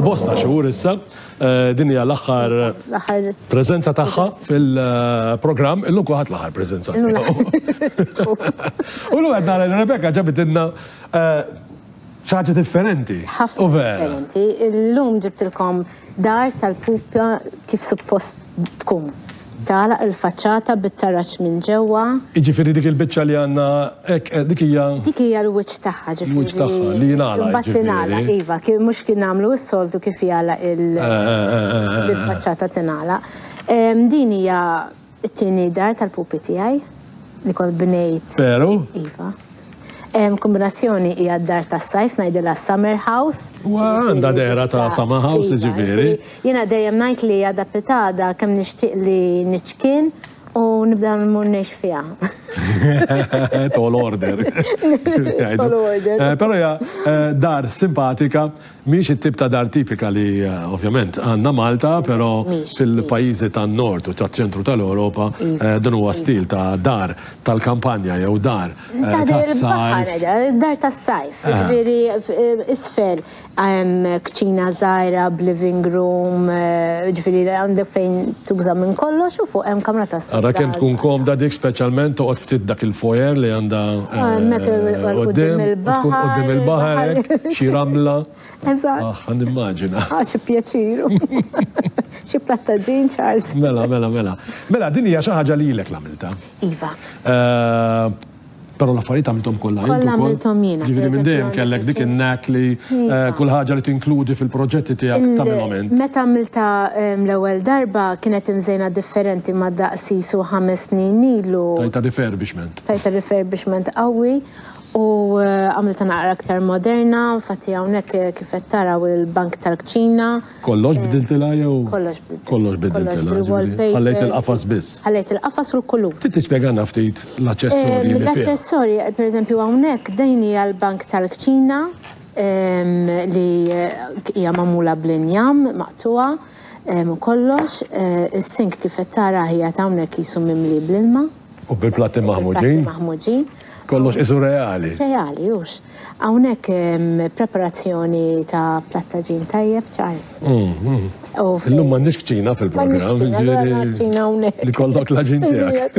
għal-bosta xhur issa, din hija l-aħħar preżenza tagħha fil-programm, illum kulħadd l-aħħar preżenza. U l qed nara Rebecca ġabidilna xi ħaġa differenti. Ħafna differenti. Illum ġibtilkom dar tal-pupa kif suppost tkun. Tagħlaq il-faċċata bit-tarax minn ġewwa. Jiġifieri dik il-biċċa li għandna hekk dik hija. Dik hija l-wiċċ tagħha ġifieri. Il-wiċċ tagħha li jingħalaq. Imbagħad tingħalaq iva, mhux kien nagħmlu s-soltu kif jagħlaq il-faċċata tingħalaq. Din hija t-tieni dar tal-pupi tiegħi li kont bnejt. Veru? Iva. Kombinazzjoni hija d-dar tas-sajf ngħidilha Summer House. Għandha dera ta' Summer House ġifieri. Jiena dejjem ngħid li hija pitada kemm nixtieq li niċkien u nibda nmur ngħix fiha. Tall order. Tall order. Però hija dar simpatika, mhix it-tip ta' dar tipika li ovvjament għandna Malta, però fil-pajjiżi tan-Nord u taċ-ċentru tal-Ewropa dan huwa stil ta' dar tal-kampanja jew dar tas-sajf. Dar tas-sajf, ġifieri isfel kċina żgħira b'living room, ġifieri għandek fejn tuża minn kollox u fuq hemm kamra tas-sajf. Ara kemm tkun komda dik speċjalment toqgħod ftit dak il-foyer li għandha qudiem il-baħar, xi ramla. Eżatt. Nimmaġina. Xi pjaċiru. Xi plattaġin, Charles. Mela. Mela, din hija xi ħaġa lilek l-għamilta. Iva. Però l-affarijiet għamilthom kollha. Kollha għamilthom jiena. Ġifieri minn dejjem kellek dik in-nek li kull ħaġa li tinkludi fil-proġetti tiegħek tagħmilhom. Meta għamilta l-ewwel darba kienet imżejna differenti ma' daqsisu 5 snin ilu. Tajta refurbishment. Tajta refurbishment qawwi. U għamilta naqra aktar moderna, fatti hawnhekk kif qed taraw il-bank tal-kċina. Kollox bidiltilha jew? Kollox bidiltilha. Ħallejt il-qafas biss. Ħallejt il-qafas u l-kulur. Tispjegana ftit l-aċċessorji. L-aċċessorji, pereżempju hawnhekk dejn hija l-bank tal-kċina li hija magħmula bl-injam maqtuha u kollox. Is-sink kif qed tara hija hawnhekk qisu mimli bl-ilma. U bil-platti maħmuġin. Kollox isu reali. Reali, ux. Hawnhekk preparazzjoni ta' plattaġin tajjeb, Charles. Illum m'għandniex kċina fil-programm, li kollok l-ġin tiegħek.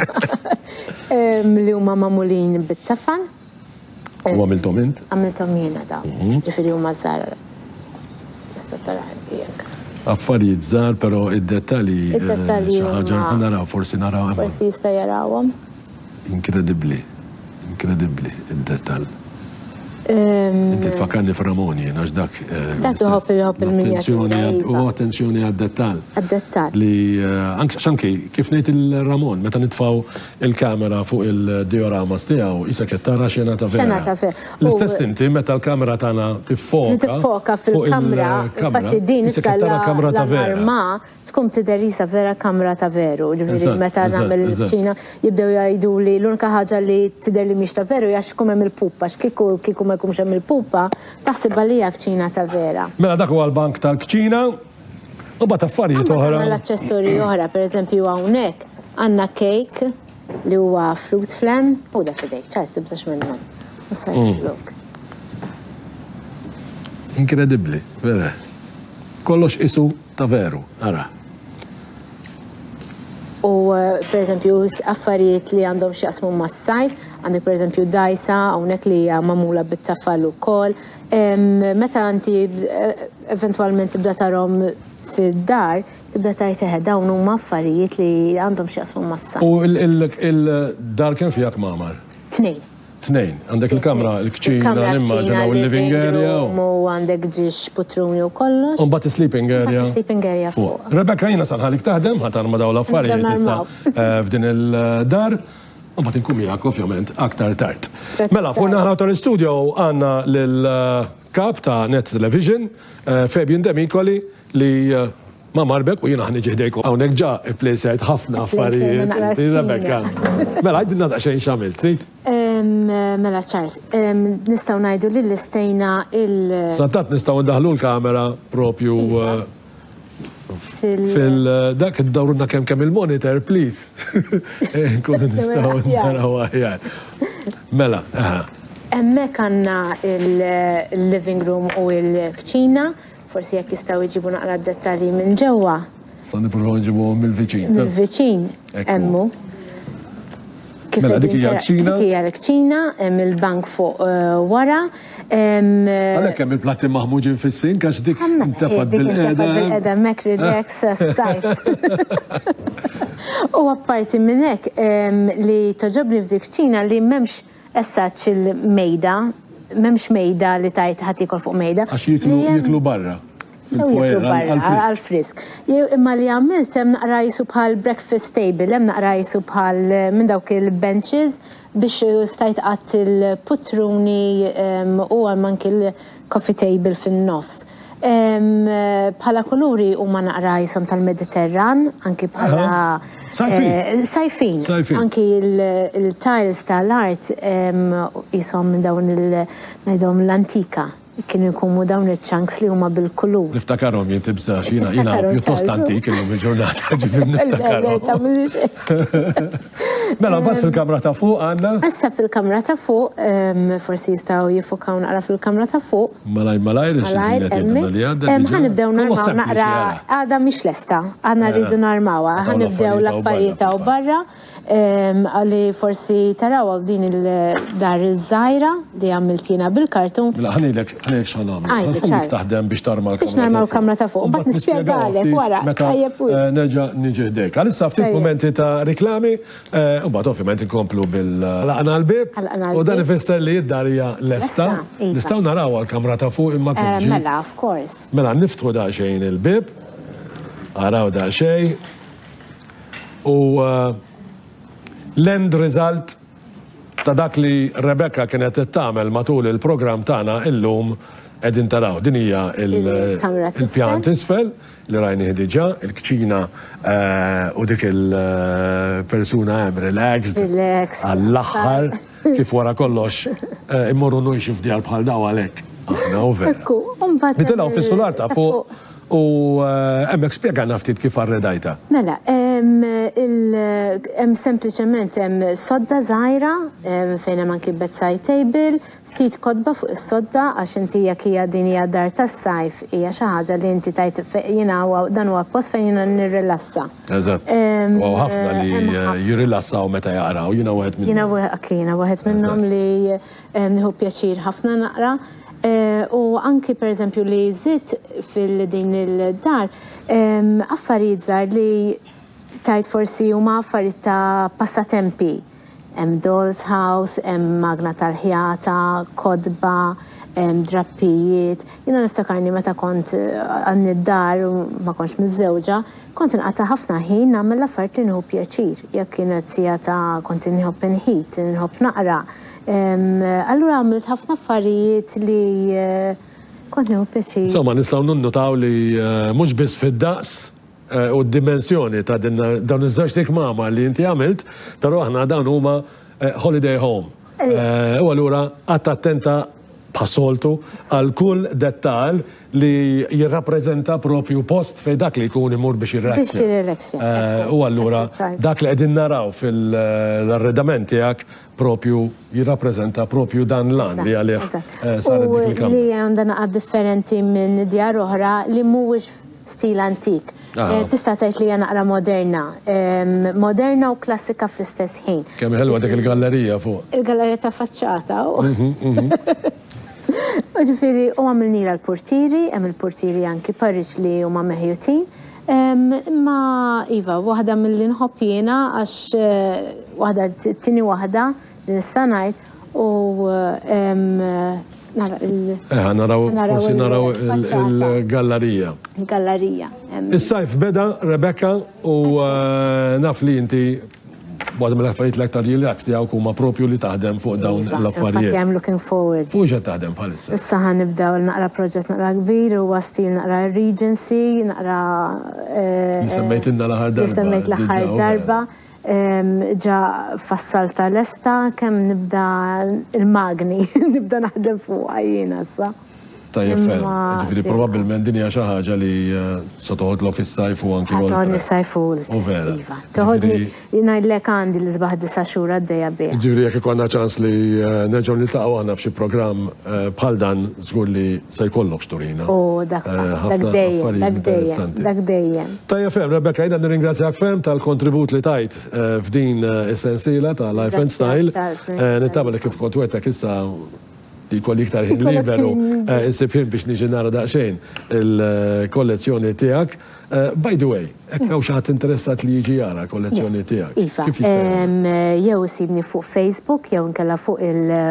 Li huma magħmulin bit-tafal. U għamilthom int? Għamilthom jiena dawn. Ġifieri huma żgħar. Tista' tara tiegħek. Affarijiet żgħar, però id-dettalji xi ħaġa naraw, forsi naraw. Forsi jista' jarawhom. Inkredibbli, id-dettall. Inti tfakkarni f'Ramoni, għax dak. Dak uħob il-minjatura. U attenzjoni għad-dettall. Għad-dettall. Li, xanki, kif ngħid il-Ramon, meta nitfaw il-kamera fuq il-dioramas tiegħu, isa qed tara xena ta' vera. Xena ta' vera. L-istess inti, meta l-kamera tagħna tiffoka. Tiffoka fil-kamra, infatti din l-arma tkun tidher vera kamra ta' veru. Ġifieri meta nagħmel il-ċina jibdew jgħidu li l-unika ħaġa li tidher li mhix ta' veru għax kum hemm il-pupa, x'kieku ma jkunx hemm il-pupa, taħsibha li hija kċina ta' vera. Mela dak huwa l-bank tal-kċina, u bad affarijiet oħra. L-aċċessorji oħra, pereżempju hawnhekk għandna cake li huwa fruit flan, u da fidejk, Charles tibżax minnhom. U sajluk. Inkredibbli, vera. Kollox isu ta' veru, ara. U pereżempju affarijiet li għandhom x'jaqsmu mas-sajf, għandek pereżempju dajsa hawnhekk li hija magħmula bit-tafal ukoll. Meta inti eventwalment tibda tarhom fid-dar, tibda tgħid dawn huma affarijiet li għandhom x'jaqsmu mas-sajf. U il-dar kemm fiha kmamar? Tnejn. Għandek il-kamra, il-kċina, nimmaġina u l-living area. U għandek ġiex putruni u kollox. U mbagħad sleeping area. Sleeping area fuq. Rebecca jiena sanħalik taħdem, ħatarma daw l-affarijiet issa f'din il-dar. U mbagħad inkun miegħek ovvjament aktar tard. Mela, fuq naħra tal-istudio għandna lill-kap ta' Net Television, Fabian Demikoli, li ma marbek u jiena ħniġi ħdejkom hawnhekk ġa ipplejsejt ħafna affarijiet. Rebecca. Mela għajdilna daqsxejn x'għamilt, trid? Mela Charles, nistaw najdu li l-istejna Santat nistaw ndaħlu l-kamera propju fil-dak id-dawruna kemm il-monitor, please. Kunu nistaw naraw aħjar. Mela, Hemmhekk għandna il-living room u l-kċina forsi jekk jistgħu jġibu naqra d-dettalji minn ġewwa. Sa nippruvaw nġibuhom mill-viċin. Mill-viċin hemmu. Mela dik hija l-kċina. Dik hija l-kċina, hemm il-bank fuq wara. Għalhekk hemm il-platti maħmuġin fis-sink għax dik intefad bil-qiegħda. Bil-qiegħda mek relax sajf. U apparti minn hekk li toġobni f'dik kċina li m'hemmx essaċ il-mejda, m'hemmx mejda li tajt ħadd jikol fuq mejda. Għax jiklu barra. Għal-frisk. Imma li għamilt hemm naqra jisu bħal breakfast table, hemm naqra jisu bħal minn dawk il-benches biex stajt qatt il-putruni u hemm anke il-coffee table fin-nofs. Bħala kuluri huma naqra jisom tal-Mediterran, anki bħala sajfin. Anki il-tiles tal-art jisom dawn l-antika. Kienu jkunu dawn il-chunks li huma bil-kulur. Niftakarhom jintibżax, jiena pjuttost antik illum il-ġurnata ġifir niftakarhom. Mela mbagħad fil-kamra ta' fuq għandna? Issa fil-kamra ta' fuq, forsi jistgħu jifukaw naqra fil-kamra ta' fuq. Malajr ħanibdew narmaw naqra għadha mhix lesta, għandna rridu narmawha, ħanibdew l-affarijiet ta' barra. Għalli forsi taraw din il-dar iż-żajra li għamiltina bil-kartun. Ħanilek x'għamil. Ħanilek taħdem biex tarma l-kamra. Biex narma l-kamra ta' fuq. Bat nispjegalek wara. Nerġa' niġi ħdejk. Għalissa ftit momenti ta' riklami, u bat ovvjament inkomplu bil-laqna l-bib. U dan ifisser li id-dar hija lesta. Nistgħu naraw għall-kamra ta' fuq imma kif. Mela, of course. Mela niftħu daqsxejn il-bib. Araw daqsxejn. U l-end result ta' dak li Rebecca kienet tagħmel matul il-programm tagħna illum qegħdin taraw. Din hija il-pjan tisfel li rajni diġà, il-kċina u dik il-persuna hemm relaxed għall-aħħar kif wara kollox immorru nwixi f'djar bħal daw għalhekk. Aħna u vera. Nitilgħu fis-solar ta' fuq u hemmhekk spjegana ftit kif arredajta. Mela, hemm sempliċement hemm sodda żgħira fejn hemm anki bedside table, ftit kodba fuq is-sodda għax inti jekk hija din hija dar tas-sajf hija xi ħaġa li inti tajt jiena dan huwa post fejn jiena nirrilassa. Eżatt. U ħafna li jirrilassaw meta jaqraw, jiena wieħed minnhom. Jiena waħed minnhom li nieħu pjaċir ħafna naqra. U anki per eżempju li żitt fil-din il-dar affarijiet żgħar li tajt forsi huma affarijiet ta' passatempi. Hemm doll's house, hemm magna tal-ħjata, kodba, drappijiet. Jiena niftakarni meta kont għan id-dar u ma kontx miż-żewġa, kont inqata' ħafna ħin nagħmel affarijiet li nieħu pjaċir. Jekk kienet sija ta' kont inħobb inħit, inħobb naqra. Allura għamilt ħafna affarijiet li kont nieħu pjaċir. Insomma, nistgħu nunnotaw li mhux biss fid-daqs u d-dimensjoni ta' dawn iż-żewġ tikmama li inti għamilt, però aħna dawn huma holiday home. U allura qatt attenta bħasoltu għal kull dettal li jirrappreżenta propju post fej dak li jkun imur biex jirrelaxja. U allura dak li qegħdin naraw fil-arredament tiegħek propju jirrappreżenta propju dan l-an li għalih saret dik il-kamra. U li għandna għad differenti minn djar oħra li mhuwiex stil antik. Tista' tgħid li hija naqra moderna. Moderna u klassika fl-istess ħin. Kemm ħelwa dik il-gallerija fuq. Il-gallerija ta' faċċata. Ġifieri u għamilnila l-portieri, hemm il-portieri anki Parriġ li huma meħjutin. Ma iva, waħda mill-li nħobb jiena għax waħda t-tieni waħda li nista' ngħid u forsi naraw il-gallerija. Il-gallerija. Is-sajf beda, Rebecca, u naf li inti waħda mill-affarijiet l-aktar relax tiegħek huma propju li taħdem fuq dawn l-affarijiet. I'm looking forward. Fuq ġed taħdem bħalissa. Issa ħanibdew naqra proġett naqra kbir huwa stil naqra Regency, naqra semmejtilna l-aħħar darba. Semmejt l-aħħar darba. Ġa fassalta l-esta kemm nibda il-magni, nibda naħdem fuq għajjina issa. Tajjeb ferm. Ġifieri probabbilment din hija xi ħaġa li sotoħodlok is-sajf u anki l Toħodni s-sajf u vera. Toħodni ngħidlek għandi li sbaħ 9 xhur għaddejja biha. Ġifieri jekk ikollna ċans li nerġgħu niltaqgħu aħna f'xi programm bħal dan żgur li se jkollok xturina. Dak dejjem. Tajjeb ferm, Rebecca, jiena nirringrazzjak ferm tal-kontribut li tajt f'din is-sensiela ta' Life and Style. Nittama li kif kont wettek issa li kolli iktar ħin liberu insib ħin biex niġi nara daqsxejn il-kollezzjoni tiegħek. By the way, hekk hawn xi ħadd interessat li jiġi jara kollezzjoni tiegħek. Iva, jew isibni fuq Facebook jew inkella fuq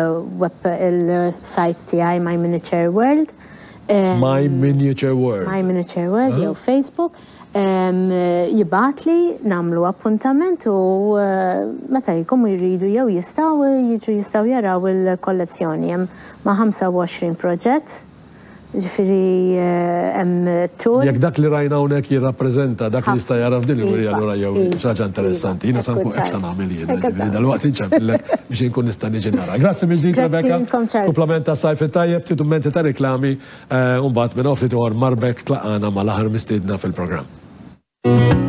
il-site tiegħi My Miniature World. My Miniature World. My Miniature World jew Facebook. Jibatli, namlu appuntament u meta jkomu jridu jew jistaw jaraw il-kollezzjoni. Ma' 25 proġett, ġifiri tour. Jekk dak li rajna hawnhekk jirrappreżenta dak li jista' jara f'din il-wirja allura jew xi ħaġa interessanti. Jiena san eksta nagħmel jien, ġifieri dalwaqt inċempillek biex inkun nista' niġi nara. Grazzi mill-ġdid Rebecca. Komplement ta' sajf it-tajjeb, ftit kummenti ta' riklami u mbagħad minn offri ieħor Marbek tlaqana mal-aħħar mistiedna fil-programm.